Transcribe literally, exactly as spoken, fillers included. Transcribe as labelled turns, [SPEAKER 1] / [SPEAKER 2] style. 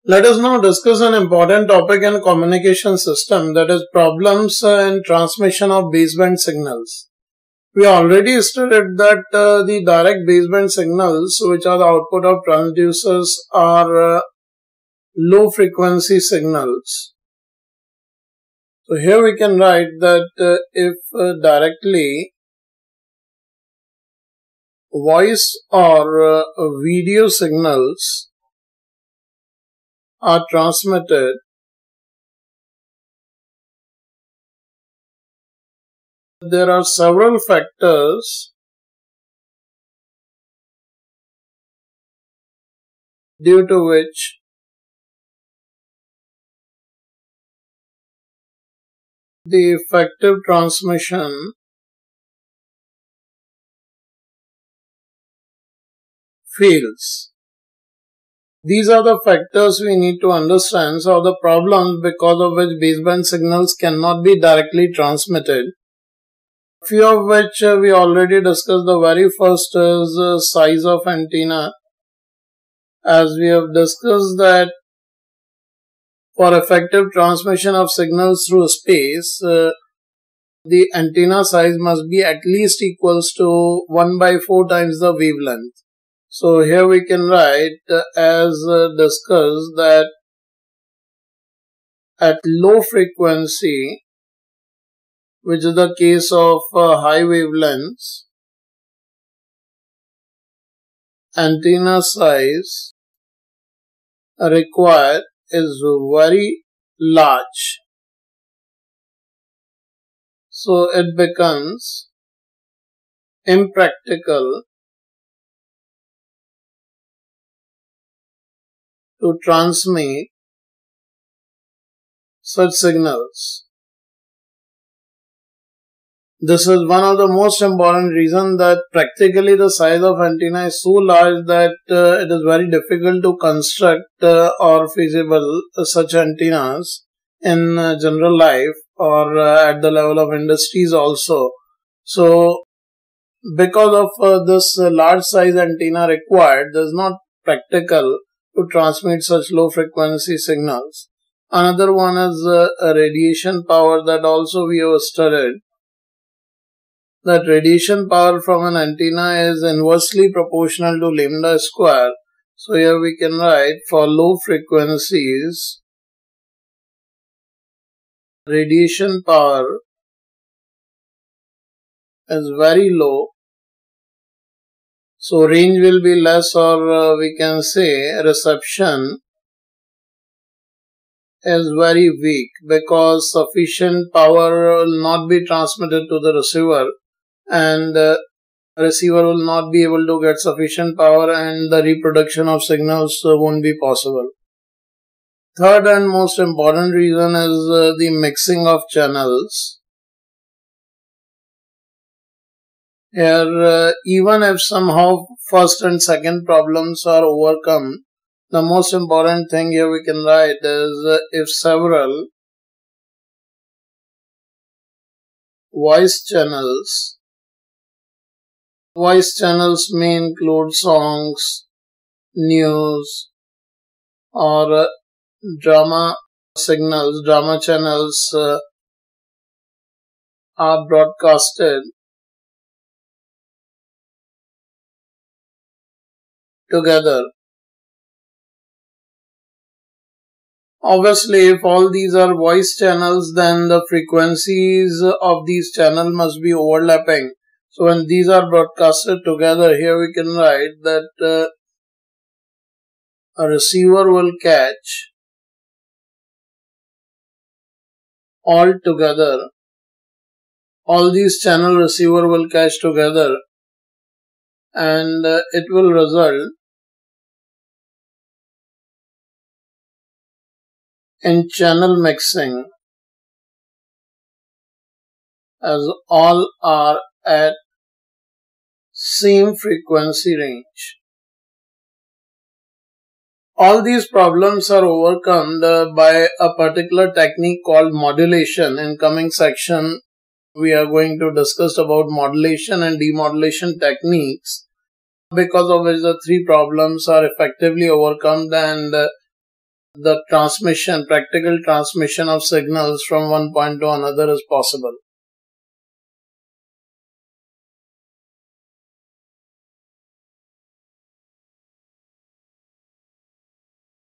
[SPEAKER 1] Let us now discuss an important topic in communication system, that is problems in transmission of baseband signals. We already stated that uh, the direct baseband signals, which are the output of transducers, are uh, low frequency signals. So here we can write that uh, if uh, directly voice or uh, video signals are transmitted, there are several factors due to which the effective transmission fails. These are the factors we need to understand, so the problems because of which baseband signals cannot be directly transmitted. Few of which uh, we already discussed. The very first is uh, size of antenna. As we have discussed that for effective transmission of signals through space, uh, the antenna size must be at least equals to one by four times the wavelength. So here we can write uh, as uh, discussed that at low frequency, which is the case of uh, high wavelengths, antenna size required is very large. So it becomes impractical to transmit such signals. This is one of the most important reasons that practically the size of antenna is so large that uh, it is very difficult to construct uh, or feasible uh, such antennas in uh, general life or uh, at the level of industries also. So because of uh, this uh, large size antenna required, it is not practical to transmit such low frequency signals. Another one is uh, a radiation power that also we have studied. That radiation power from an antenna is inversely proportional to lambda square. So here we can write for low frequencies, radiation power is very low. So range will be less, or uh, we can say reception is very weak because sufficient power will not be transmitted to the receiver, and uh, receiver will not be able to get sufficient power, and the reproduction of signals uh, won't be possible. Third and most important reason is uh, the mixing of channels. Here, uh, even if somehow first and second problems are overcome, the most important thing here we can write is uh, if several voice channels, voice channels may include songs, news, or uh, drama signals, drama channels uh, are broadcasted together. Obviously, if all these are voice channels, then the frequencies of these channels must be overlapping. So when these are broadcasted together, here we can write that uh, a receiver will catch all together. All these channel receiver will catch together, and uh, it will result in channel mixing, as all are at same frequency range. All these problems are overcome uh, by a particular technique called modulation. In coming section, we are going to discuss about modulation and demodulation techniques, because of which the three problems are effectively overcome, and uh, the transmission, practical transmission of signals from one point to another is possible.